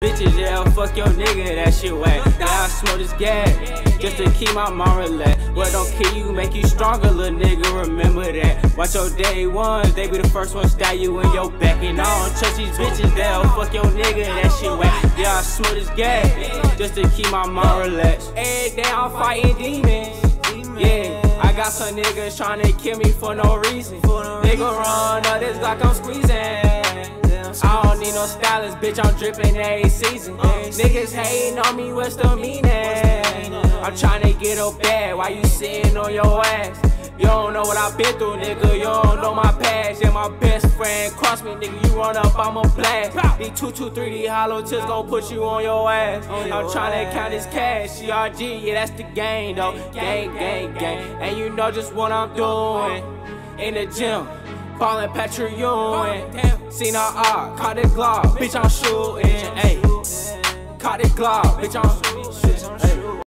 Bitches, yeah, fuck your nigga, that shit whack. Yeah, I smoke this gas, just to keep my mom relaxed. What don't kill you, make you stronger, little nigga, remember that. Watch your day ones, they be the first ones stab you in your back. And I don't trust these bitches, they'll fuck your nigga, that shit whack. Yeah, I smoke this gas, just to keep my mom relaxed. Every day I'm fighting demons, yeah. I got some niggas tryna kill me for no reason. Nigga run up this like I'm squeezing. I don't need no stylist, bitch, I'm drippin' every season. Niggas hating on me, what's the meaning? I'm tryna get up bad while you sitting on your ass. You don't know what I've been through, nigga, you don't know my past. Yeah, my best friend cross me, nigga, you run up, I'ma blast. These 223, these hollow tips gon' put you on your ass. I'm tryna count this cash, CRG, yeah, that's the game, though. Gang, gang, gang, and you know just what I'm doing. In the gym, ballin' Patrick Ewing. Seen our art, caught it Glock, bitch, I'm shooting, ayy. Caught it Glock, bitch, I'm shooting.